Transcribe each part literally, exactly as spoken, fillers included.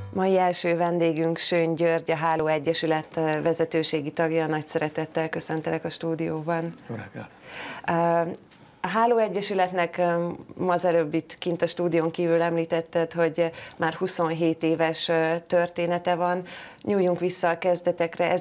Mai első vendégünk Söny György, a Háló Egyesület vezetőségi tagja. Nagy szeretettel köszöntelek a stúdióban. Jó reggelt! A Háló Egyesületnek ma az előbb itt kint a stúdión kívül említetted, hogy már huszonhét éves története van. Nyúljunk vissza a kezdetekre.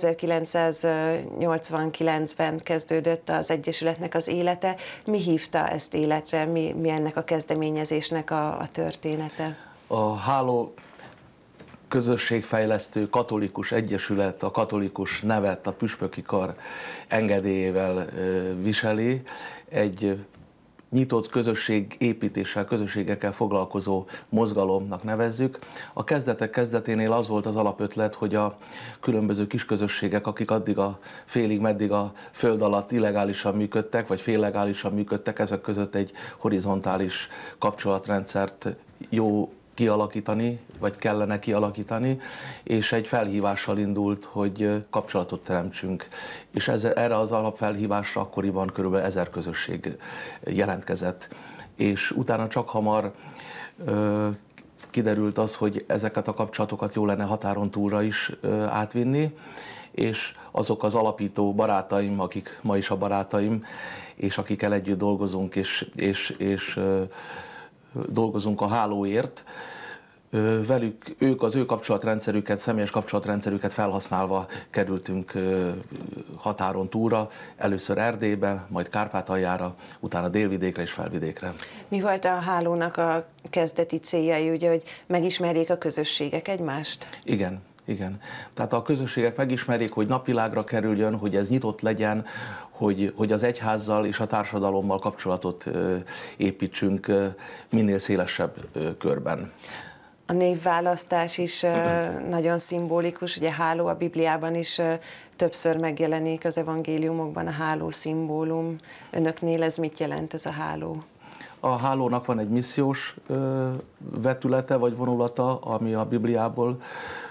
ezerkilencszáznyolcvankilencben kezdődött az Egyesületnek az élete. Mi hívta ezt életre? Mi, mi ennek a kezdeményezésnek a, a története? A Háló közösségfejlesztő katolikus egyesület a katolikus nevet a püspöki kar engedélyével viseli. Egy nyitott közösség építéssel, közösségekkel foglalkozó mozgalomnak nevezzük. A kezdetek kezdeténél az volt az alapötlet, hogy a különböző kisközösségek, akik addig a félig meddig a föld alatt illegálisan működtek, vagy féllegálisan működtek, ezek között egy horizontális kapcsolatrendszert jó kialakítani, vagy kellene kialakítani, és egy felhívással indult, hogy kapcsolatot teremtsünk. És ez, erre az alapfelhívásra akkoriban körülbelül ezer közösség jelentkezett. És utána csak hamar ö, kiderült az, hogy ezeket a kapcsolatokat jó lenne határon túlra is ö, átvinni, és azok az alapító barátaim, akik ma is a barátaim, és akikkel együtt dolgozunk, és, és, és ö, dolgozunk a Hálóért, velük, ők az ő kapcsolatrendszerüket, személyes kapcsolatrendszerüket felhasználva kerültünk határon túlra, először Erdélybe, majd Kárpátaljára, utána Délvidékre és Felvidékre. Mi volt a Hálónak a kezdeti céljai, ugye, hogy megismerjék a közösségek egymást? Igen. Igen. Tehát a közösségek megismerjék, hogy napvilágra kerüljön, hogy ez nyitott legyen, hogy, hogy az egyházzal és a társadalommal kapcsolatot építsünk minél szélesebb körben. A névválasztás is nagyon szimbolikus, ugye háló a Bibliában is többször megjelenik az evangéliumokban a háló szimbólum. Önöknél ez mit jelent, ez a háló? A hálónak van egy missziós vetülete vagy vonulata, ami a Bibliából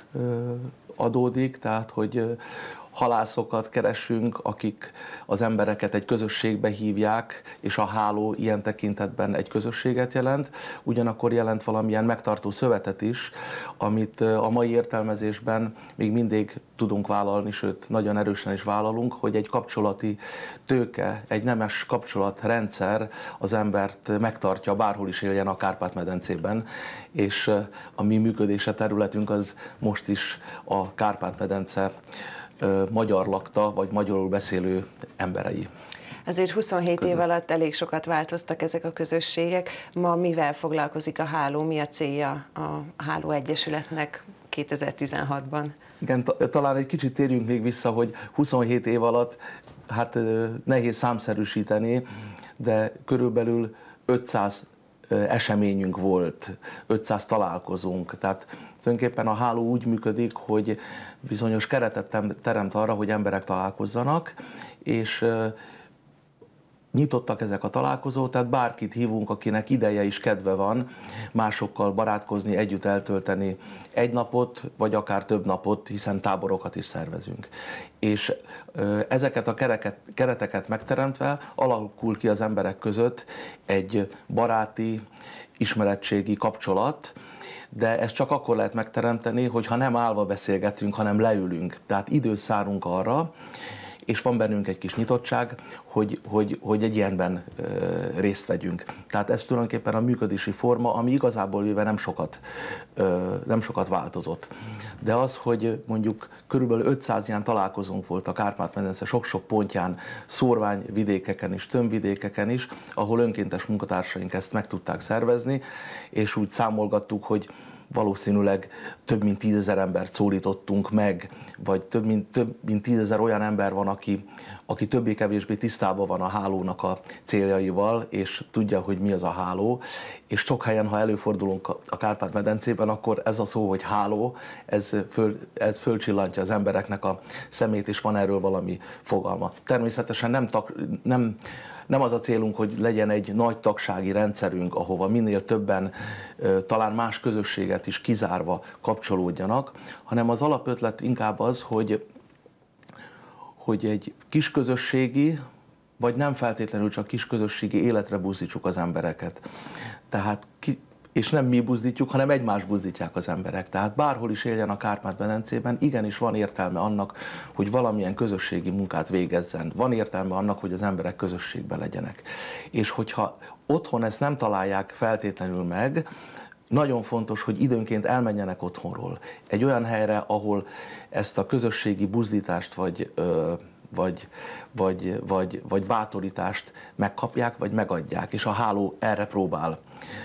adódik, tehát hogy halászokat keresünk, akik az embereket egy közösségbe hívják, és a háló ilyen tekintetben egy közösséget jelent, ugyanakkor jelent valamilyen megtartó szövetet is, amit a mai értelmezésben még mindig tudunk vállalni, sőt nagyon erősen is vállalunk, hogy egy kapcsolati tőke, egy nemes kapcsolatrendszer az embert megtartja, bárhol is éljen a Kárpát-medencében, és a mi működése területünk az most is a Kárpát-medence magyar lakta, vagy magyarul beszélő emberei. Azért huszonhét év alatt elég sokat változtak ezek a közösségek. Ma mivel foglalkozik a Háló? Mi a célja a Háló Egyesületnek kétezer-tizenhatban? Igen, talán egy kicsit térjünk még vissza, hogy huszonhét év alatt, hát nehéz számszerűsíteni, de körülbelül ötszáz eseményünk volt, ötszáz találkozunk. Tehát tulajdonképpen a Háló úgy működik, hogy bizonyos keretet teremt arra, hogy emberek találkozzanak, és nyitottak ezek a találkozók, tehát bárkit hívunk, akinek ideje is kedve van másokkal barátkozni, együtt eltölteni egy napot, vagy akár több napot, hiszen táborokat is szervezünk. És ezeket a kereket, kereteket megteremtve alakul ki az emberek között egy baráti, ismeretségi kapcsolat, de ezt csak akkor lehet megteremteni, hogyha nem állva beszélgetünk, hanem leülünk. Tehát időt szánunk arra, és van bennünk egy kis nyitottság, hogy, hogy, hogy egy ilyenben ö, részt vegyünk. Tehát ez tulajdonképpen a működési forma, ami igazából véve nem sokat, ö, nem sokat változott. De az, hogy mondjuk körülbelül ötszáz ilyen találkozónk volt a Kárpát-medence sok-sok pontján, szórványvidékeken is, tömbvidékeken is, ahol önkéntes munkatársaink ezt meg tudták szervezni, és úgy számolgattuk, hogy valószínűleg több mint tízezer embert szólítottunk meg, vagy több mint, több mint tízezer olyan ember van, aki, aki többé-kevésbé tisztában van a hálónak a céljaival, és tudja, hogy mi az a háló. És sok helyen, ha előfordulunk a Kárpát-medencében, akkor ez a szó, hogy háló, ez, föl, ez fölcsillantja az embereknek a szemét, és van erről valami fogalma. Természetesen nem, tak, nem Nem az a célunk, hogy legyen egy nagy tagsági rendszerünk, ahova minél többen, talán más közösséget is kizárva kapcsolódjanak, hanem az alapötlet inkább az, hogy, hogy egy kisközösségi, vagy nem feltétlenül csak kisközösségi életre buzdítsuk az embereket. Tehát ki, és nem mi buzdítjuk, hanem egymást buzdítják az emberek. Tehát bárhol is éljen a Kárpát-medencében, igenis van értelme annak, hogy valamilyen közösségi munkát végezzen. Van értelme annak, hogy az emberek közösségben legyenek. És hogyha otthon ezt nem találják feltétlenül meg, nagyon fontos, hogy időnként elmenjenek otthonról. Egy olyan helyre, ahol ezt a közösségi buzdítást vagy, vagy, vagy, vagy, vagy bátorítást megkapják, vagy megadják, és a háló erre próbál.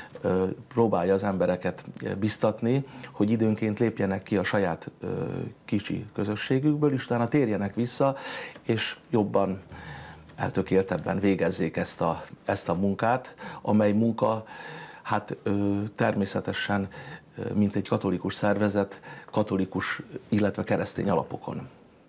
próbálja az embereket biztatni, hogy időnként lépjenek ki a saját kicsi közösségükből, és utána térjenek vissza, és jobban, eltökéltebben végezzék ezt a, ezt a munkát, amely munka hát természetesen, mint egy katolikus szervezet, katolikus, illetve keresztény alapokon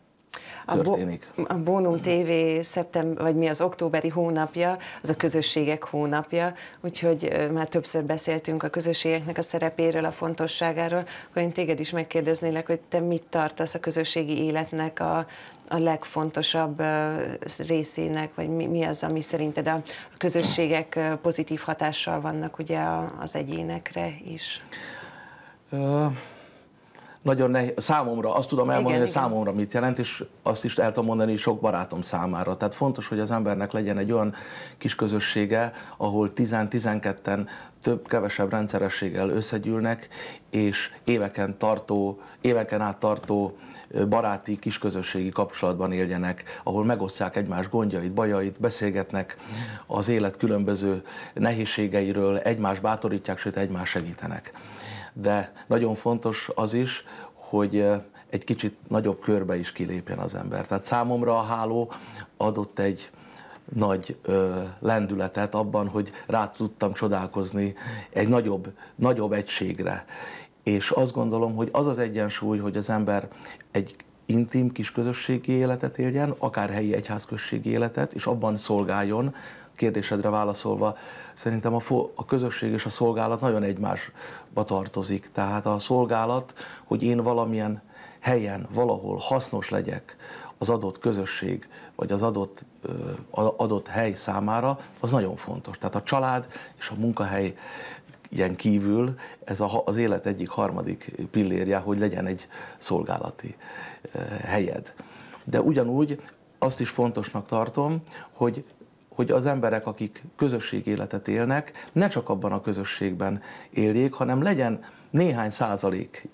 történik. A, Bo- a Bónum té vé szeptember, vagy mi az októberi hónapja, az a közösségek hónapja, úgyhogy már többször beszéltünk a közösségeknek a szerepéről, a fontosságáról, akkor én téged is megkérdeznélek, hogy te mit tartasz a közösségi életnek a, a legfontosabb részének, vagy mi, mi az, ami szerinted a, a közösségek pozitív hatással vannak ugye az egyénekre is? Uh... Nagyon nehéz, számomra, azt tudom elmondani, igen, hogy igen. számomra mit jelent, és azt is el tudom mondani sok barátom számára. Tehát fontos, hogy az embernek legyen egy olyan kis közössége, ahol tíz-tizenketten több-kevesebb rendszerességgel összegyűlnek, és éveken, tartó, éveken át tartó baráti, kisközösségi kapcsolatban éljenek, ahol megosztják egymás gondjait, bajait, beszélgetnek az élet különböző nehézségeiről, egymást bátorítják, sőt egymást segítenek. De nagyon fontos az is, hogy egy kicsit nagyobb körbe is kilépjen az ember. Tehát számomra a háló adott egy nagy ö, lendületet abban, hogy rá tudtam csodálkozni egy nagyobb, nagyobb egységre. És azt gondolom, hogy az az egyensúly, hogy az ember egy intim kis közösségi életet éljen, akár helyi egyházközségi életet, és abban szolgáljon. Kérdésedre válaszolva, szerintem a, a közösség és a szolgálat nagyon egymásba tartozik. Tehát a szolgálat, hogy én valamilyen helyen, valahol hasznos legyek az adott közösség, vagy az adott, adott hely számára, az nagyon fontos. Tehát a család és a munkahely ilyen kívül ez a, az élet egyik harmadik pillérje, hogy legyen egy szolgálati helyed. De ugyanúgy azt is fontosnak tartom, hogy hogy az emberek, akik közösségéletet élnek, ne csak abban a közösségben éljék, hanem legyen néhány százalék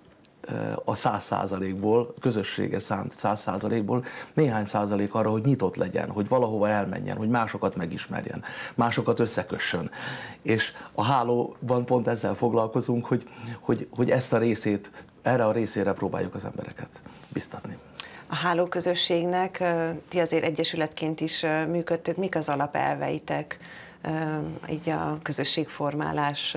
a száz százalékból, közössége szánt száz százalékból, néhány százalék arra, hogy nyitott legyen, hogy valahova elmenjen, hogy másokat megismerjen, másokat összekössön. És a hálóban pont ezzel foglalkozunk, hogy, hogy, hogy ezt a részét, erre a részére próbáljuk az embereket biztatni. A hálóközösségnek, ti azért egyesületként is működtök, mik az alapelveitek így a közösségformálás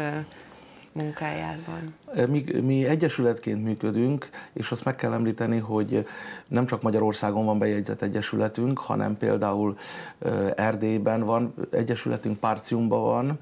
munkájában? Mi, mi egyesületként működünk, és azt meg kell említeni, hogy nem csak Magyarországon van bejegyzett egyesületünk, hanem például Erdélyben van egyesületünk, Párciumban van,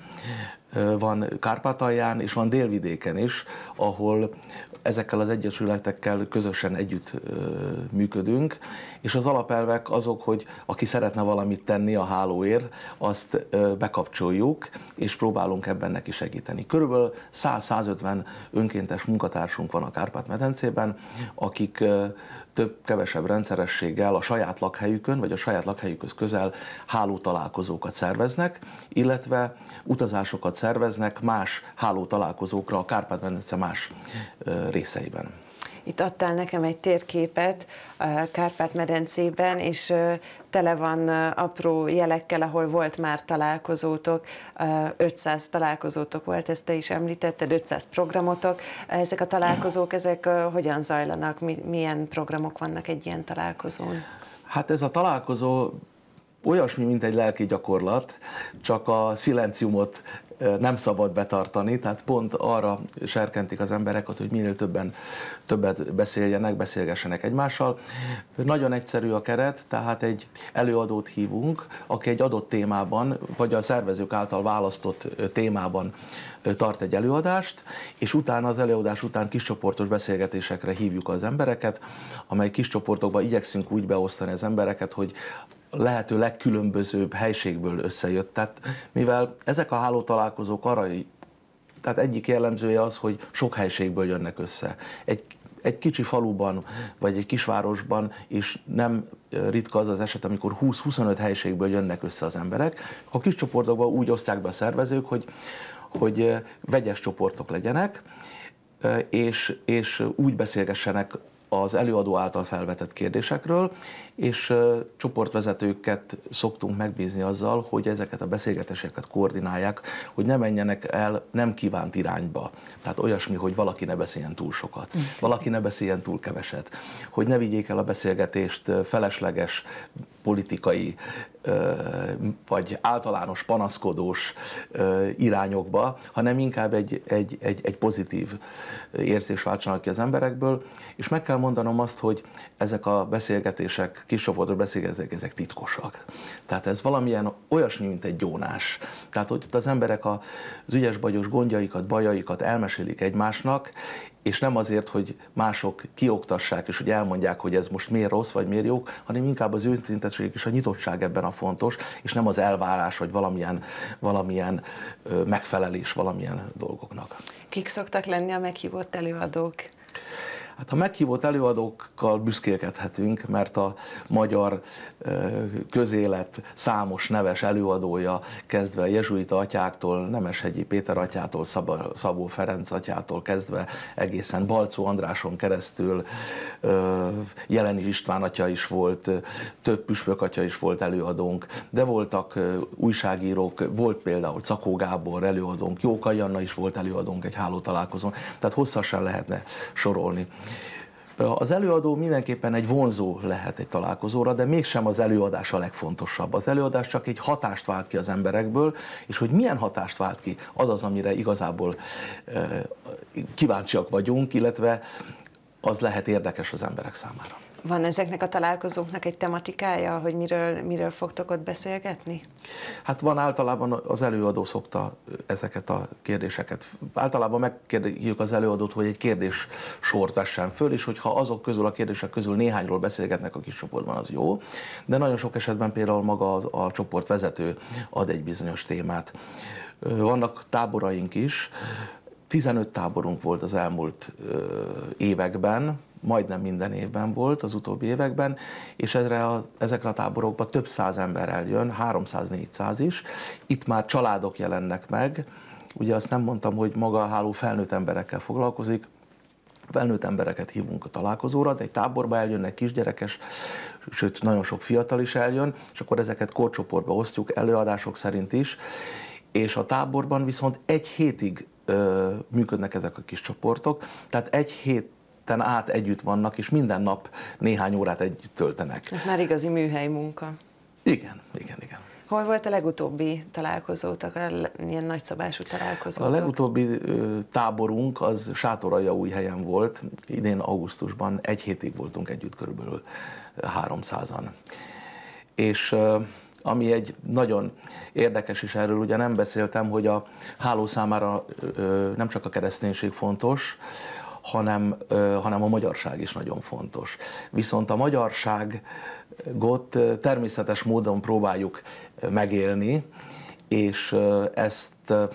van Kárpátalján, és van Délvidéken is, ahol ezekkel az egyesületekkel közösen együtt működünk, és az alapelvek azok, hogy aki szeretne valamit tenni a hálóért, azt bekapcsoljuk, és próbálunk ebben neki segíteni. Körülbelül száz-százötven önkéntes munkatársunk van a Kárpát-medencében, akik több-kevesebb rendszerességgel a saját lakhelyükön, vagy a saját lakhelyükhöz közel hálótalálkozókat szerveznek, illetve utazásokat szerveznek más hálótalálkozókra a Kárpát-medence más részeiben. Itt adtál nekem egy térképet a Kárpát-medencében, és tele van apró jelekkel, ahol volt már találkozótok, ötszáz találkozótok volt, ezt te is említetted, ötszáz programotok. Ezek a találkozók, ezek hogyan zajlanak, milyen programok vannak egy ilyen találkozón? Hát ez a találkozó olyasmi, mint egy lelki gyakorlat, csak a szilenciumot nem szabad betartani, tehát pont arra serkentik az embereket, hogy minél többen, többet beszéljenek, beszélgessenek egymással. Nagyon egyszerű a keret, tehát egy előadót hívunk, aki egy adott témában, vagy a szervezők által választott témában tart egy előadást, és utána az előadás után kiscsoportos beszélgetésekre hívjuk az embereket, amely kiscsoportokban igyekszünk úgy beosztani az embereket, hogy lehető legkülönbözőbb helységből összejött. Tehát mivel ezek a hálótalálkozók arra Tehát egyik jellemzője az, hogy sok helységből jönnek össze. Egy Egy kicsi faluban, vagy egy kisvárosban is nem ritka az az eset, amikor húsz-huszonöt helységből jönnek össze az emberek. A kis csoportokban úgy osztják be a szervezők, hogy, hogy vegyes csoportok legyenek, és, és úgy beszélgessenek az előadó által felvetett kérdésekről, és csoportvezetőket szoktunk megbízni azzal, hogy ezeket a beszélgetéseket koordinálják, hogy ne menjenek el nem kívánt irányba. Tehát olyasmi, hogy valaki ne beszéljen túl sokat, valaki ne beszéljen túl keveset, hogy ne vigyék el a beszélgetést felesleges politikai vagy általános panaszkodós irányokba, hanem inkább egy, egy, egy, egy pozitív érzés váltsanak ki az emberekből, és meg kell mondanom azt, hogy ezek a beszélgetések, kis csoportos beszélgetések, ezek titkosak. Tehát ez valamilyen olyasmi, mint egy gyónás. Tehát, hogy az emberek az ügyes-bagyos gondjaikat, bajaikat elmesélik egymásnak, és nem azért, hogy mások kioktassák, és hogy elmondják, hogy ez most miért rossz, vagy miért jó, hanem inkább az őszintesség és a nyitottság ebben a fontos, és nem az elvárás, vagy valamilyen, valamilyen megfelelés valamilyen dolgoknak. Kik szoktak lenni a meghívott előadók? Hát a meghívott előadókkal büszkélkedhetünk, mert a magyar közélet számos neves előadója, kezdve jezsuita atyáktól, Nemeshegyi Péter atyától, Szabó Ferenc atyától kezdve egészen Balczó Andráson keresztül, Jeleni István atya is volt, több püspök atya is volt előadónk, de voltak újságírók, volt például Czakó Gábor előadónk, Jókai Anna is volt előadónk egy hálótalálkozón, tehát hosszasan lehetne sorolni. Az előadó mindenképpen egy vonzó lehet egy találkozóra, de mégsem az előadás a legfontosabb. Az előadás csak egy hatást vált ki az emberekből, és hogy milyen hatást vált ki, az az, amire igazából kíváncsiak vagyunk, illetve az lehet érdekes az emberek számára. Van ezeknek a találkozóknak egy tematikája, hogy miről, miről fogtok ott beszélgetni? Hát van, általában az előadó szokta ezeket a kérdéseket. Általában megkérdezzük az előadót, hogy egy kérdés sort vessen föl, és hogyha azok közül, a kérdések közül néhányról beszélgetnek a kis csoportban, az jó. De nagyon sok esetben például maga a, a csoportvezető ad egy bizonyos témát. Vannak táboraink is. tizenöt táborunk volt az elmúlt években, majdnem minden évben volt az utóbbi években, és ezre a, ezekre a táborokba több száz ember eljön, háromszáz-négyszáz is. Itt már családok jelennek meg. Ugye azt nem mondtam, hogy maga a háló felnőtt emberekkel foglalkozik, felnőtt embereket hívunk a találkozóra, de egy táborba eljönnek kisgyerekes, sőt nagyon sok fiatal is eljön, és akkor ezeket korcsoportba osztjuk, előadások szerint is, és a táborban viszont egy hétig ö, működnek ezek a kis csoportok, tehát egy hét át együtt vannak, és minden nap néhány órát együtt töltenek. Ez már igazi műhely munka. Igen, igen, igen. Hol volt a legutóbbi találkozótok, ilyen nagyszabású találkozótok? A legutóbbi ö, táborunk az Sátoraljaújhelyen volt, idén augusztusban, egy hétig voltunk együtt, körülbelül háromszázan. És ö, ami egy nagyon érdekes, és erről ugye nem beszéltem, hogy a háló számára ö, nem csak a kereszténység fontos, hanem, hanem a magyarság is nagyon fontos. Viszont a magyarságot természetes módon próbáljuk megélni, és ezt,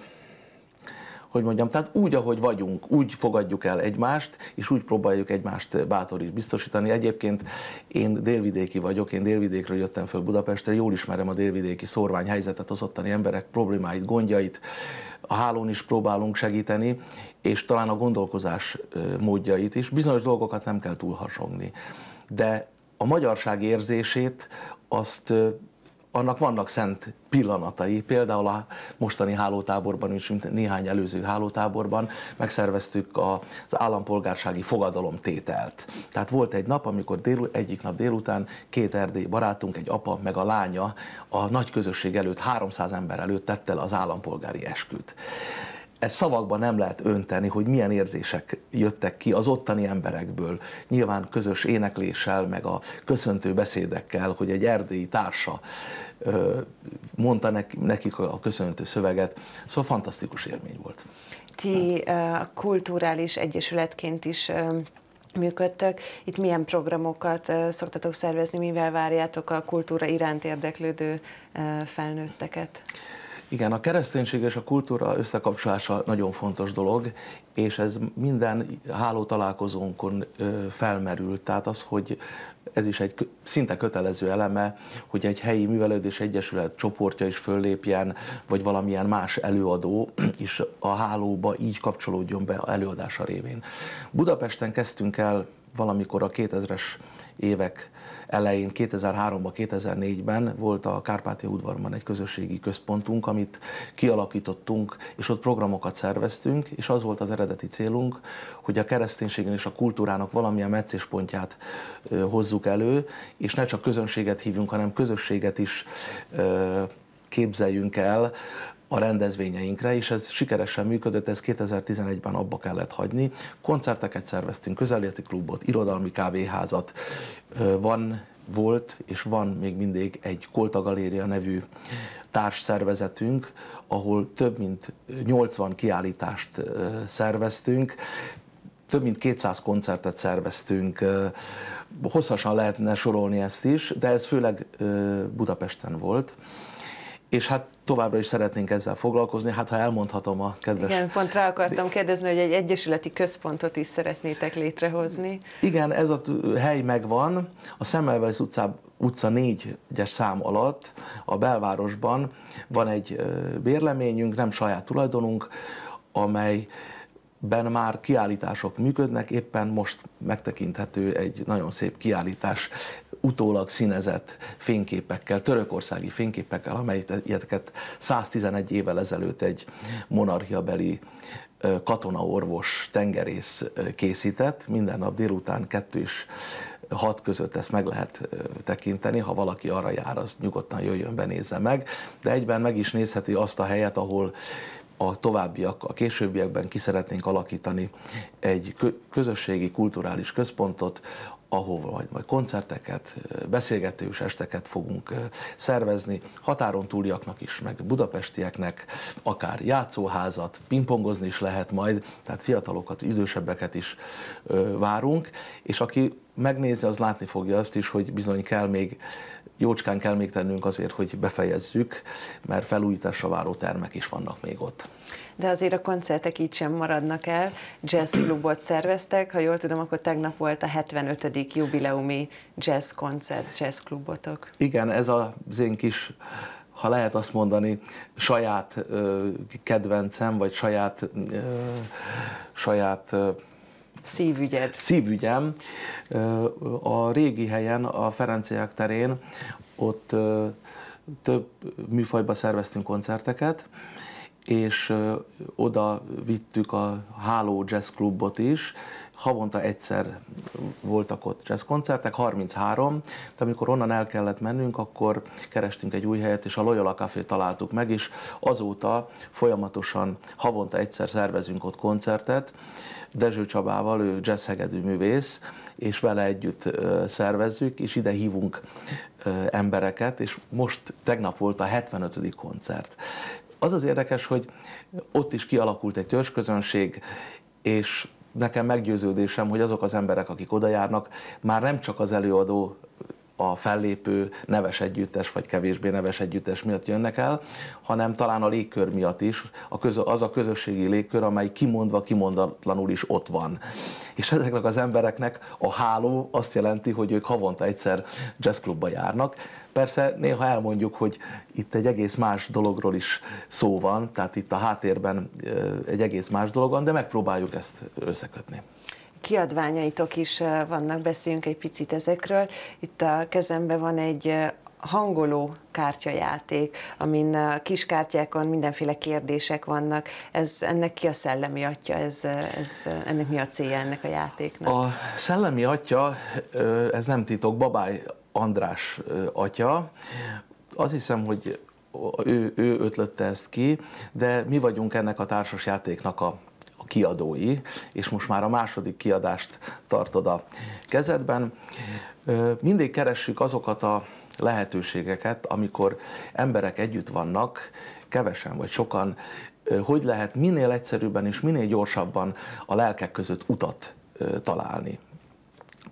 hogy mondjam, tehát úgy, ahogy vagyunk, úgy fogadjuk el egymást, és úgy próbáljuk egymást bátorít biztosítani. Egyébként én délvidéki vagyok, én délvidékről jöttem föl Budapestre, jól ismerem a délvidéki szórványhelyzetet, az ottani emberek problémáit, gondjait, a hálón is próbálunk segíteni, és talán a gondolkozás módjait is. Bizonyos dolgokat nem kell túlhasongni. De a magyarság érzését, azt, annak vannak szent pillanatai. Például a mostani hálótáborban is, mint néhány előző hálótáborban megszerveztük az állampolgársági fogadalomtételt. Tehát volt egy nap, amikor dél, egyik nap délután két erdélyi barátunk, egy apa meg a lánya a nagy közösség előtt, háromszáz ember előtt tette le az állampolgári esküt. Ez szavakban nem lehet önteni, hogy milyen érzések jöttek ki az ottani emberekből. Nyilván közös énekléssel, meg a köszöntő beszédekkel, hogy egy erdélyi társa mondta nekik a köszöntő szöveget. Szóval fantasztikus élmény volt. Ti kulturális egyesületként is működtök. Itt milyen programokat szoktatok szervezni, mivel várjátok a kultúra iránt érdeklődő felnőtteket? Igen, a kereszténység és a kultúra összekapcsolása nagyon fontos dolog, és ez minden háló találkozónkon felmerül. Tehát az, hogy ez is egy szinte kötelező eleme, hogy egy helyi művelődés egyesület csoportja is föllépjen, vagy valamilyen más előadó is a hálóba így kapcsolódjon be a előadása révén. Budapesten kezdtünk el valamikor a kétezres évek elején, kétezer-háromban, kétezer-négyben volt a Kárpátia udvarban egy közösségi központunk, amit kialakítottunk, és ott programokat szerveztünk, és az volt az eredeti célunk, hogy a kereszténységen és a kultúrának valamilyen meccéspontját hozzuk elő, és ne csak közönséget hívjunk, hanem közösséget is képzeljünk el a rendezvényeinkre, és ez sikeresen működött, ez kétezer-tizenegyben abba kellett hagyni. Koncerteket szerveztünk, közéleti klubot, irodalmi kávéházat, van, volt és van még mindig egy Kolta Galéria nevű társszervezetünk, ahol több mint nyolcvan kiállítást szerveztünk, több mint kétszáz koncertet szerveztünk, hosszasan lehetne sorolni ezt is, de ez főleg Budapesten volt. És hát továbbra is szeretnénk ezzel foglalkozni, hát ha elmondhatom a kedves... Igen, pont rá akartam kérdezni, hogy egy egyesületi központot is szeretnétek létrehozni. Igen, ez a hely megvan, a Semmelweis utca, utca négyes szám alatt, a belvárosban van egy bérleményünk, nem saját tulajdonunk, amely ben már kiállítások működnek, éppen most megtekinthető egy nagyon szép kiállítás utólag színezett fényképekkel, törökországi fényképekkel, amelyeket száztizenegy évvel ezelőtt egy monarchiabeli katonaorvos, tengerész készített. Minden nap délután kettő és hat között ezt meg lehet tekinteni, ha valaki arra jár, az nyugodtan jöjjön, benézze meg, de egyben meg is nézheti azt a helyet, ahol a továbbiak, a későbbiekben ki szeretnénk alakítani egy közösségi, kulturális központot, ahol majd, majd koncerteket, beszélgetős esteket fogunk szervezni, határon túliaknak is, meg budapestieknek, akár játszóházat, pingpongozni is lehet majd, tehát fiatalokat, idősebbeket is várunk, és aki megnézi, az látni fogja azt is, hogy bizony kell még, jócskán kell még tennünk azért, hogy befejezzük, mert felújításra váró termek is vannak még ott. De azért a koncertek így sem maradnak el. Jazzklubot szerveztek, ha jól tudom, akkor tegnap volt a hetvenötödik jubileumi jazzkoncert, jazzklubotok. Igen, ez az én kis, ha lehet azt mondani, saját ö, kedvencem, vagy saját, ö, saját ö, szívügyed. Szívügyem. A régi helyen, a Ferenciek terén, ott ö, több műfajba szerveztünk koncerteket, és ö, oda vittük a Háló Jazz Klubot is. Havonta egyszer voltak ott jazzkoncertek, harminchárom, de amikor onnan el kellett mennünk, akkor kerestünk egy új helyet, és a Loyola Café találtuk meg, és azóta folyamatosan havonta egyszer szervezünk ott koncertet. Dezső Csabával, ő jazzhegedű művész, és vele együtt szervezzük, és ide hívunk embereket, és most tegnap volt a hetvenötödik koncert. Az az érdekes, hogy ott is kialakult egy törzsközönség, és nekem meggyőződésem, hogy azok az emberek, akik oda járnak, már nem csak az előadó, a fellépő neves együttes, vagy kevésbé neves együttes miatt jönnek el, hanem talán a légkör miatt is, a közö, az a közösségi légkör, amely kimondva, kimondatlanul is ott van. És ezeknek az embereknek a háló azt jelenti, hogy ők havonta egyszer jazzklubba járnak. Persze néha elmondjuk, hogy itt egy egész más dologról is szó van, tehát itt a háttérben egy egész más dolog van, de megpróbáljuk ezt összekötni. Kiadványaitok is vannak, beszéljünk egy picit ezekről. Itt a kezemben van egy hangoló kártyajáték, amin a kis kártyákon mindenféle kérdések vannak. Ez, ennek ki a szellemi atya? Ez, ez, ennek mi a célja ennek a játéknak? A szellemi atya, ez nem titok, Babály András atya. Azt hiszem, hogy ő, ő ötlötte ezt ki, de mi vagyunk ennek a társasjátéknak a kiadói, és most már a második kiadást tartod a kezedben. Mindig keressük azokat a lehetőségeket, amikor emberek együtt vannak, kevesen vagy sokan, hogy lehet minél egyszerűbben és minél gyorsabban a lelkek között utat találni.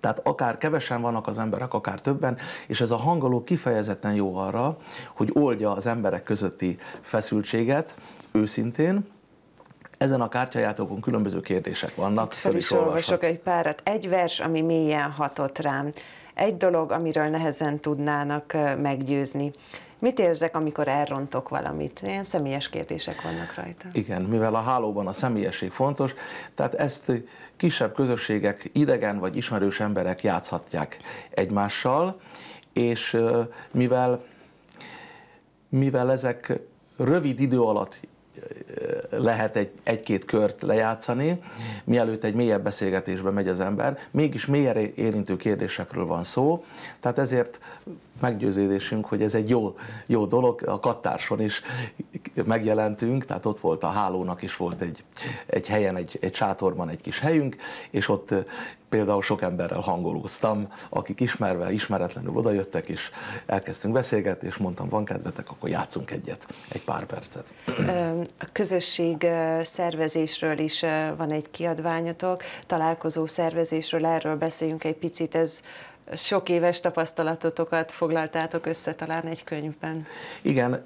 Tehát akár kevesen vannak az emberek, akár többen, és ez a hangoló kifejezetten jó arra, hogy oldja az emberek közötti feszültséget őszintén. Ezen a kártyajátokon különböző kérdések vannak. Itt fel is olvasok egy párat. Egy vers, ami mélyen hatott rám. Egy dolog, amiről nehezen tudnának meggyőzni. Mit érzek, amikor elrontok valamit? Ilyen személyes kérdések vannak rajta. Igen, mivel a hálóban a személyesség fontos, tehát ezt kisebb közösségek, idegen vagy ismerős emberek játszhatják egymással, és mivel, mivel ezek rövid idő alatt lehet egy, egy-két kört lejátszani, mielőtt egy mélyebb beszélgetésbe megy az ember, mégis mélyen érintő kérdésekről van szó, tehát ezért meggyőződésünk, hogy ez egy jó, jó dolog. A Kattárson is megjelentünk, tehát ott volt a hálónak is volt egy, egy helyen, egy, egy sátorban egy kis helyünk, és ott például sok emberrel hangolóztam, akik ismerve, ismeretlenül odajöttek, és elkezdtünk beszélgetni, és mondtam, van kedvetek, akkor játszunk egyet, egy pár percet. A közösség szervezésről is van egy kiadványotok, találkozó szervezésről, erről beszéljünk egy picit, ez sok éves tapasztalatotokat foglaltátok össze talán egy könyvben. Igen,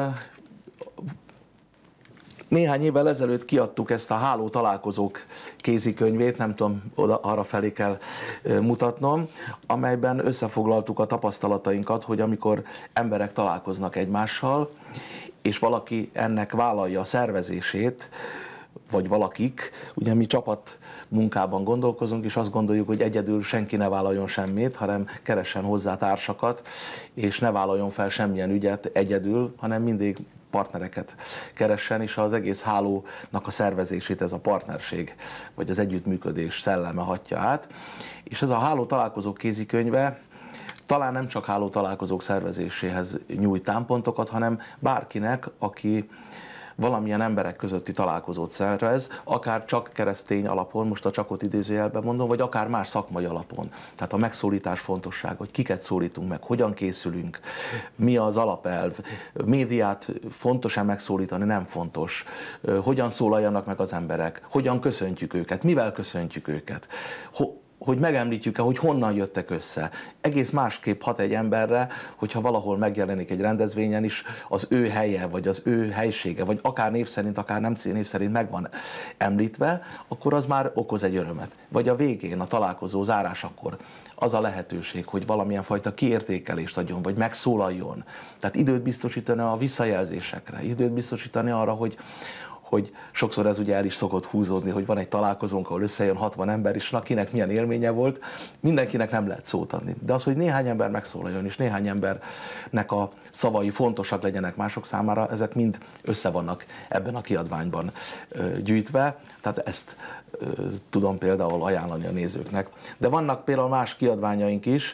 néhány évvel ezelőtt kiadtuk ezt a Háló találkozók kézikönyvét, nem tudom, oda, arra felé kell mutatnom, amelyben összefoglaltuk a tapasztalatainkat, hogy amikor emberek találkoznak egymással, és valaki ennek vállalja a szervezését, vagy valakik, ugye mi csapat munkában gondolkozunk, és azt gondoljuk, hogy egyedül senki ne vállaljon semmit, hanem keressen hozzá társakat, és ne vállaljon fel semmilyen ügyet egyedül, hanem mindig partnereket keressen, és az egész hálónak a szervezését ez a partnerség, vagy az együttműködés szelleme hatja át. És ez a Háló találkozók kézikönyve talán nem csak háló találkozók szervezéséhez nyújt támpontokat, hanem bárkinek, aki valamilyen emberek közötti találkozót szervez, akár csak keresztény alapon, most a csakot idézőjelben mondom, vagy akár más szakmai alapon. Tehát a megszólítás fontosság, hogy kiket szólítunk meg, hogyan készülünk, mi az alapelv, médiát fontos-e megszólítani, nem fontos, hogyan szólaljanak meg az emberek, hogyan köszöntjük őket, mivel köszöntjük őket, hogy megemlítjük-e, hogy honnan jöttek össze. Egész másképp hat egy emberre, hogyha valahol megjelenik egy rendezvényen is az ő helye, vagy az ő helysége, vagy akár név szerint, akár nem név szerint meg van említve, akkor az már okoz egy örömet. Vagy a végén, a találkozó zárásakor az a lehetőség, hogy valamilyen fajta kiértékelést adjon, vagy megszólaljon. Tehát időt biztosítani a visszajelzésekre, időt biztosítani arra, hogy hogy sokszor ez ugye el is szokott húzódni, hogy van egy találkozónk, ahol összejön hatvan ember, és na, kinek milyen élménye volt, mindenkinek nem lehet szót adni. De az, hogy néhány ember megszólaljon, és néhány embernek a szavai fontosak legyenek mások számára, ezek mind össze vannak ebben a kiadványban gyűjtve, tehát ezt tudom például ajánlani a nézőknek. De vannak például más kiadványaink is.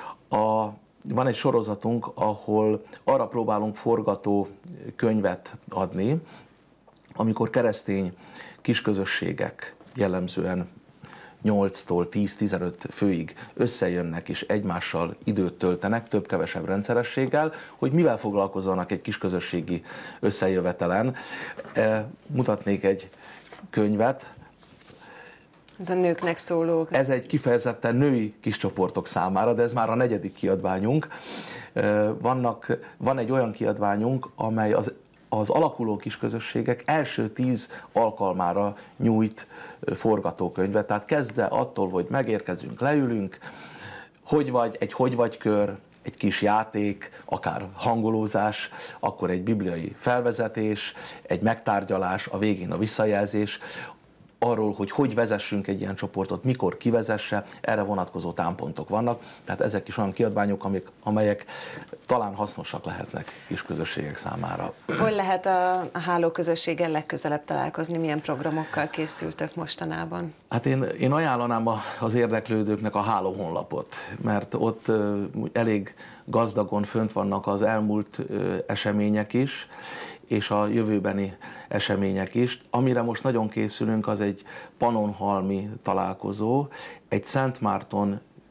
A Van egy sorozatunk, ahol arra próbálunk forgató könyvet adni, amikor keresztény kisközösségek, jellemzően nyolctól tíz-tizenöt főig összejönnek és egymással időt töltenek, több-kevesebb rendszerességgel, hogy mivel foglalkozzanak egy kisközösségi összejövetelen. Mutatnék egy könyvet. Ez a nőknek szóló. Ez egy kifejezetten női kiscsoportok számára, de ez már a negyedik kiadványunk. Vannak, van egy olyan kiadványunk, amely az az alakuló kisközösségek első tíz alkalmára nyújt forgatókönyvet. Tehát kezdve attól, hogy megérkezünk, leülünk, hogy vagy, egy hogy vagy kör, egy kis játék, akár hangolózás, akkor egy bibliai felvezetés, egy megtárgyalás, a végén a visszajelzés, arról, hogy hogy vezessünk egy ilyen csoportot, mikor kivezesse, erre vonatkozó támpontok vannak, tehát ezek is olyan kiadványok, amik, amelyek talán hasznosak lehetnek kis közösségek számára. Hol lehet a, a háló közösséggel legközelebb találkozni, milyen programokkal készültök mostanában? Hát én, én ajánlanám a, az érdeklődőknek a háló honlapot, mert ott uh, elég gazdagon fönt vannak az elmúlt uh, események is, és a jövőbeni események is. Amire most nagyon készülünk, az egy pannonhalmi találkozó, egy Szent Márton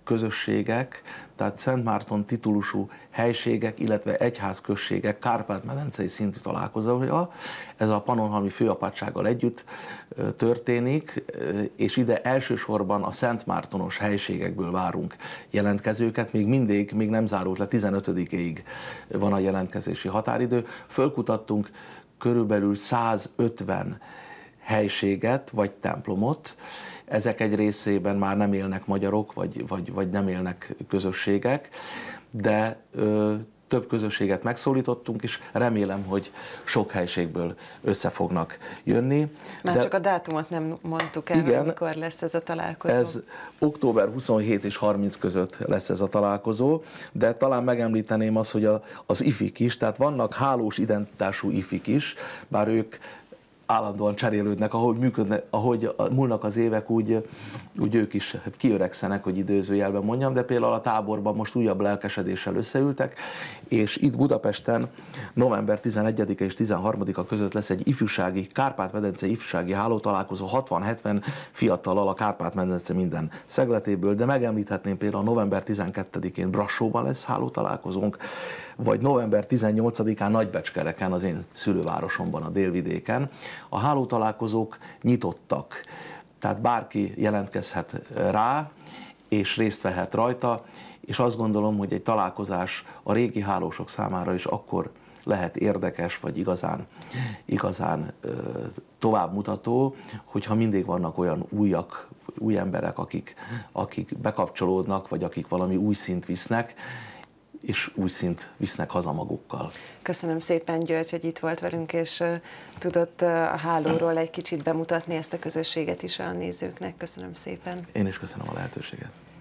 közösségek, tehát Szent Márton titulusú helységek, illetve egyházközségek kárpát-medencei szintű találkozója. Ez a Pannonhalmi Főapátsággal együtt történik, és ide elsősorban a Szent Mártonos helységekből várunk jelentkezőket. Még mindig, még nem zárult le, tizenötödikéig van a jelentkezési határidő. Fölkutattunk körülbelül százötven helységet vagy templomot. Ezek egy részében már nem élnek magyarok, vagy, vagy, vagy nem élnek közösségek, de ö, több közösséget megszólítottunk, és remélem, hogy sok helységből össze fognak jönni. Már de csak a dátumot nem mondtuk el, igen, hogy mikor lesz ez a találkozó. Ez október huszonhetedike és harmincadika között lesz ez a találkozó, de talán megemlíteném azt, hogy a, az ifik is, tehát vannak hálós identitású ifik is, bár ők állandóan cserélődnek, ahogy működnek, ahogy múlnak az évek, úgy, úgy ők is hát kiöregszenek, hogy időzőjelben mondjam, de például a táborban most újabb lelkesedéssel összeültek, és itt Budapesten november tizenegyedike és tizenharmadika között lesz egy ifjúsági, Kárpát-medencei ifjúsági hálótalálkozó, hatvan-hetven fiatallal a Kárpát-medence minden szegletéből, de megemlíthetném például november tizenkettedikén Brassóban lesz hálótalálkozónk, vagy november tizennyolcadikán Nagybecskereken, az én szülővárosomban, a Délvidéken. A hálótalálkozók nyitottak, tehát bárki jelentkezhet rá, és részt vehet rajta, és azt gondolom, hogy egy találkozás a régi hálósok számára is akkor lehet érdekes, vagy igazán, igazán továbbmutató, hogyha mindig vannak olyan újak, új emberek, akik, akik bekapcsolódnak, vagy akik valami új szint visznek, és új szint visznek haza magukkal. Köszönöm szépen, György, hogy itt volt velünk, és uh, tudott uh, a hálóról egy kicsit bemutatni ezt a közösséget is a nézőknek. Köszönöm szépen. Én is köszönöm a lehetőséget.